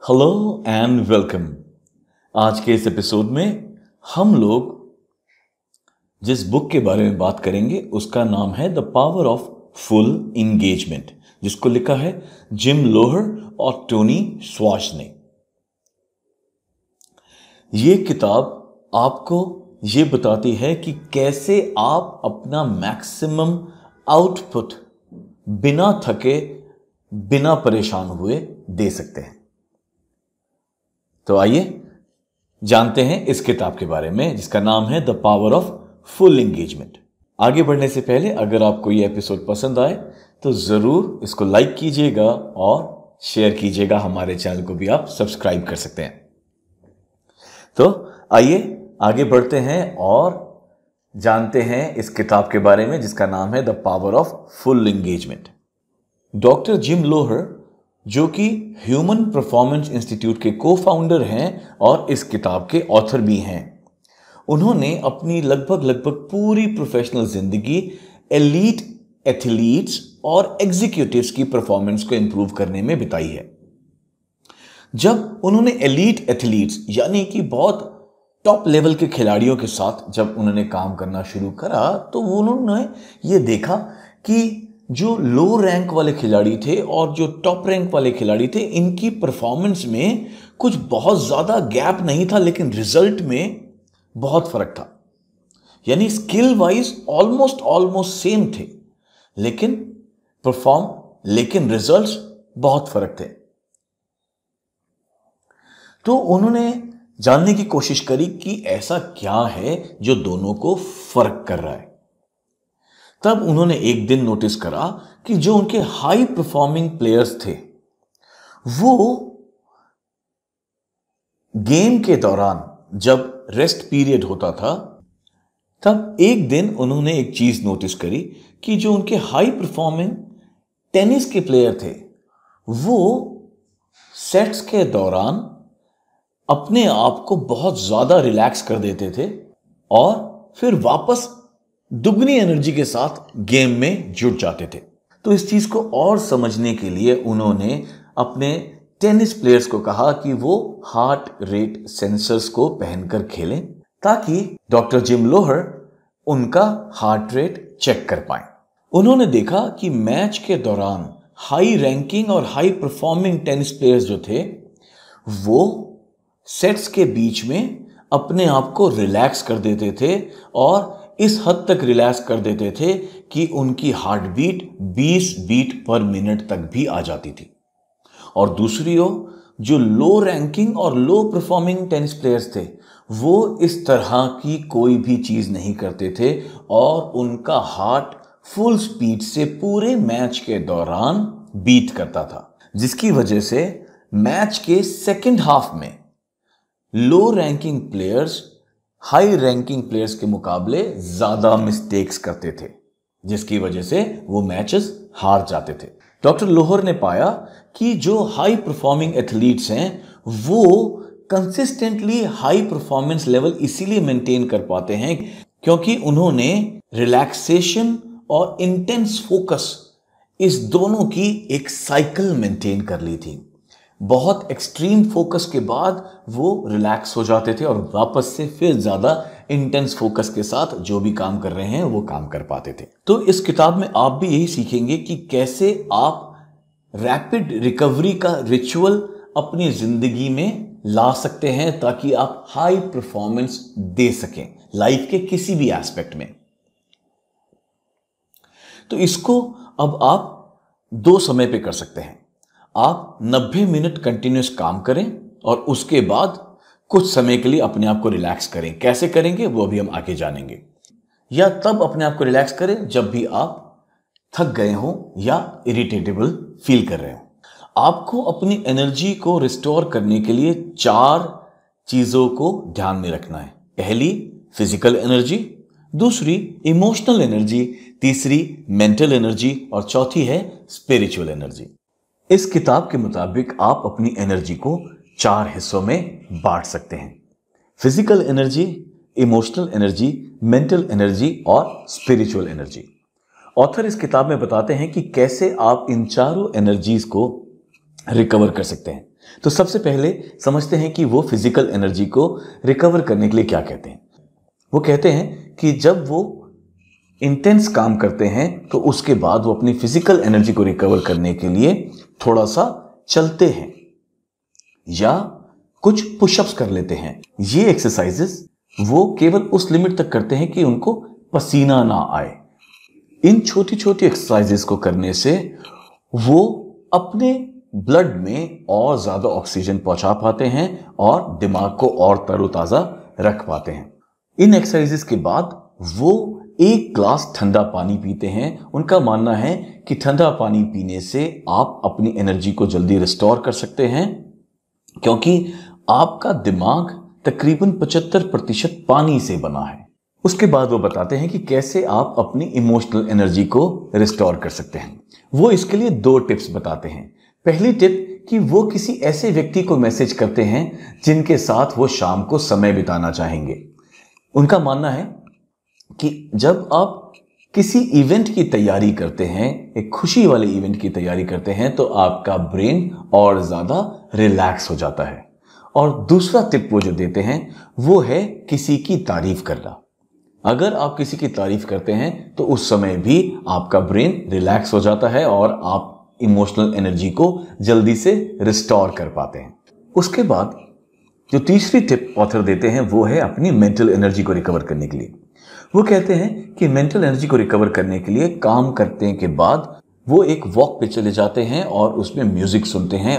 Hello and welcome. आज के इस एपिसोड में हम लोग जिस बुक के बारे में बात करेंगे उसका नाम है the power of full engagement, जिसको लिखा है जिम लोहर और टोनी श्वार्ट्ज ने। ये किताब आपको ये बताती है कि कैसे आप अपना मैक्सिमम आउटपुट बिना थके, बिना परेशान हुए दे सकते हैं। तो आइए जानते हैं इस किताब के बारे में जिसका नाम है the power of full engagement. आगे बढ़ने से पहले अगर आपको ये एपिसोड पसंद आए तो जरूर इसको लाइक कीजिएगा और शेयर कीजिएगा। हमारे चैनल को भी आप सब्सक्राइब कर सकते हैं। तो आइए आगे बढ़ते हैं और जानते हैं इस किताब के बारे में जिसका नाम है the power of full engagement. Doctor Jim Loehr, जो कि ह्यूमन परफॉर्मेंस इंस्टीट्यूट के को फाउंडर हैं और इस किताब के ऑथर भी हैं, उन्होंने अपनी लगभग पूरी प्रोफेशनल जिंदगी एलीट एथलीट्स और एग्जीक्यूटिव्स की परफॉर्मेंस को इंप्रूव करने में बिताई है। जब उन्होंने एलीट एथलीट्स यानी कि बहुत टॉप लेवल के खिलाड़ियों के साथ जब उन्होंने काम करना शुरू करा तो उन्होंने ये देखा कि जो लो रैंक वाले खिलाड़ी थे और जो टॉप रैंक वाले खिलाड़ी थे, इनकी परफॉर्मेंस में कुछ बहुत ज्यादा गैप नहीं था, लेकिन रिजल्ट में बहुत फर्क था। यानी स्किल वाइज ऑलमोस्ट सेम थे, लेकिन रिजल्ट्स बहुत फर्क थे। तो उन्होंने जानने की कोशिश करी कि ऐसा क्या है जो दोनों को फर्क कर रहा है। तब उन्होंने एक दिन नोटिस करा कि जो उनके हाई परफॉर्मिंग प्लेयर्स थे वो गेम के दौरान जब रेस्ट पीरियड होता था, तब एक दिन उन्होंने एक चीज नोटिस करी कि जो उनके हाई परफॉर्मिंग टेनिस के प्लेयर थे वो सेट्स के दौरान अपने आप को बहुत ज्यादा रिलैक्स कर देते थे और फिर वापस दुगनी एनर्जी के साथ गेम में जुट जाते थे। तो इस चीज को और समझने के लिए उन्होंने अपने टेनिस प्लेयर्स को कहा कि वो हार्ट रेट सेंसर्स को पहनकर खेलें ताकि डॉक्टर जिम लोहर उनका हार्ट रेट चेक कर पाए। उन्होंने देखा कि मैच के दौरान हाई रैंकिंग और हाई परफॉर्मिंग टेनिस प्लेयर्स जो थे वो सेट्स के बीच में अपने आप को रिलैक्स कर देते थे और इस हद तक रिलैक्स कर देते थे कि उनकी heart beat 20 beat per minute तक भी आ जाती थी। और दूसरी ओर जो लो रैंकिंग और लो परफॉर्मिंग टेनिस प्लेयर्स थे वो इस तरह की कोई भी चीज नहीं करते थे और उनका हार्ट फुल स्पीड से पूरे मैच के दौरान बीट करता था, जिसकी वजह से मैच के सेकेंड हाफ में low ranking players high ranking players के मुकाबले ज्यादा मिस्टेक्स करते थे, जिसकी वजह से वो मैचेस हार जाते थे। डॉक्टर लोहर ने पाया कि जो हाई परफॉर्मिंग एथलीट्स हैं वो कंसिस्टेंटली हाई परफॉर्मेंस लेवल इसीलिए मेंटेन कर पाते हैं क्योंकि उन्होंने रिलैक्सेशन और इंटेंस फोकस इस दोनों की एक साइकिल मेंटेन कर ली थी। बहुत एक्सट्रीम फोकस के बाद वो रिलैक्स हो जाते थे और वापस से फिर ज्यादा इंटेंस फोकस के साथ जो भी काम कर रहे हैं वो काम कर पाते थे। तो इस किताब में आप भी यही सीखेंगे कि कैसे आप रैपिड रिकवरी का रिचुअल अपनी जिंदगी में ला सकते हैं ताकि आप हाई परफॉर्मेंस दे सकें लाइफ के किसी भी एस्पेक्ट में। तो इसको अब आप दो समय पे कर सकते हैं। आप 90 मिनट कंटिन्यूस काम करें और उसके बाद कुछ समय के लिए अपने आप को रिलैक्स करें। कैसे करेंगे वो भी हम आगे जानेंगे। या तब अपने आप को रिलैक्स करें जब भी आप थक गए हो या इरिटेटेबल फील कर रहे हो। आपको अपनी एनर्जी को रिस्टोर करने के लिए 4 चीजों को ध्यान में रखना है। पहली फिजिकल एनर्जी, दूसरी इमोशनल एनर्जी, तीसरी मेंटल एनर्जी और चौथी है स्पिरिचुअल एनर्जी। इस किताब के मुताबिक आप अपनी एनर्जी को 4 हिस्सों में बांट सकते हैं। Physical energy, emotional energy, mental energy और स्पिरिचुअल एनर्जी। ऑथर इस किताब में बताते हैं कि कैसे आप इन चारों एनर्जीज को रिकवर कर सकते हैं। तो सबसे पहले समझते हैं कि वो फिजिकल एनर्जी को रिकवर करने के लिए क्या कहते हैं। वो कहते हैं कि जब वो इंटेंस काम करते हैं तो उसके बाद वो अपनी फिजिकल एनर्जी को रिकवर करने के लिए थोड़ा सा चलते हैं या कुछ पुशअप्स कर लेते हैं। ये एक्सरसाइजेस वो केवल उस लिमिट तक करते हैं कि उनको पसीना ना आए। इन छोटी छोटी एक्सरसाइजेस को करने से वो अपने ब्लड में और ज्यादा ऑक्सीजन पहुंचा पाते हैं और दिमाग को और तरोताजा रख पाते हैं। इन एक्सरसाइजेस के बाद वो 1 ग्लास ठंडा पानी पीते हैं। उनका मानना है कि ठंडा पानी पीने से आप अपनी एनर्जी को जल्दी रिस्टोर कर सकते हैं, क्योंकि आपका दिमाग तकरीबन 75% पानी से बना है। उसके बाद वो बताते हैं कि कैसे आप अपनी इमोशनल एनर्जी को रिस्टोर कर सकते हैं। वो इसके लिए 2 टिप्स बताते हैं। पहली टिप कि वो किसी ऐसे व्यक्ति को मैसेज करते हैं जिनके साथ वो शाम को समय बिताना चाहेंगे। उनका मानना है कि जब आप किसी इवेंट की तैयारी करते हैं, एक खुशी वाले इवेंट की तैयारी करते हैं, तो आपका ब्रेन और ज्यादा रिलैक्स हो जाता है। और दूसरा टिप वो जो देते हैं वो है किसी की तारीफ करना। अगर आप किसी की तारीफ करते हैं तो उस समय भी आपका ब्रेन रिलैक्स हो जाता है और आप इमोशनल एनर्जी को जल्दी से रिस्टोर कर पाते हैं। उसके बाद जो तीसरी टिप ऑथर देते हैं वो है अपनी मेंटल एनर्जी को रिकवर करने के लिए। वो कहते हैं कि मेंटल एनर्जी को रिकवर करने के लिए काम करने के बाद वो एक वॉक पे चले जाते हैं और उसमें म्यूजिक सुनते हैं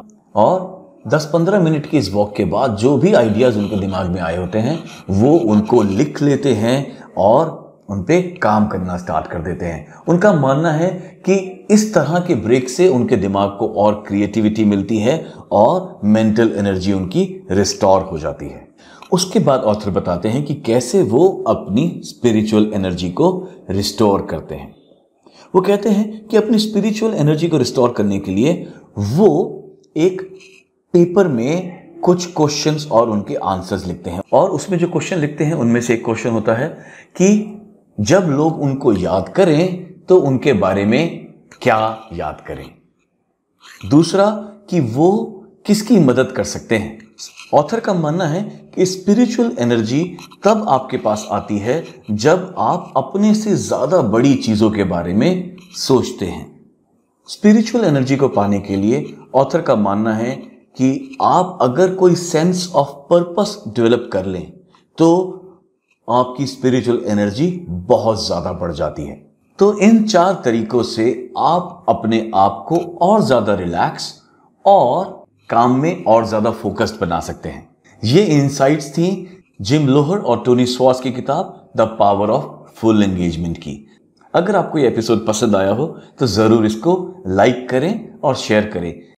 और 10-15 मिनट की इस वॉक के बाद जो भी आइडियाज उनके दिमाग में आए होते हैं वो उनको लिख लेते हैं और उन पे काम करना स्टार्ट कर देते हैं। उनका मानना है कि इस तरह के ब्रेक से उनके दिमाग को और क्रिएटिविटी मिलती है और मेंटल एनर्जी उनकी रिस्टोर हो जाती है। उसके बाद ऑथर बताते हैं कि कैसे वो अपनी स्पिरिचुअल एनर्जी को रिस्टोर करते हैं। वो कहते हैं कि अपनी स्पिरिचुअल एनर्जी को रिस्टोर करने के लिए वो एक पेपर में कुछ क्वेश्चंस और उनके आंसर्स लिखते हैं और उसमें जो क्वेश्चन लिखते हैं उनमें से एक क्वेश्चन होता है कि जब लोग उनको याद करें तो उनके बारे में क्या याद करें। दूसरा कि वो किसकी मदद कर सकते हैं। ऑथर का मानना है कि स्पिरिचुअल एनर्जी तब आपके पास आती है जब आप अपने से ज्यादा बड़ी चीजों के बारे में सोचते हैं। स्पिरिचुअल एनर्जी को पाने के लिए ऑथर का मानना है कि आप अगर कोई सेंस ऑफ पर्पस डेवलप कर लें तो आपकी स्पिरिचुअल एनर्जी बहुत ज्यादा बढ़ जाती है। तो इन 4 तरीकों से आप अपने आप को और ज्यादा रिलैक्स और काम में और ज्यादा फोकस्ड बना सकते हैं। ये इनसाइट्स थी जिम लोहर और टोनी श्वार्ट्ज की किताब the power of full engagement की। अगर आपको ये एपिसोड पसंद आया हो तो जरूर इसको लाइक करें और शेयर करें।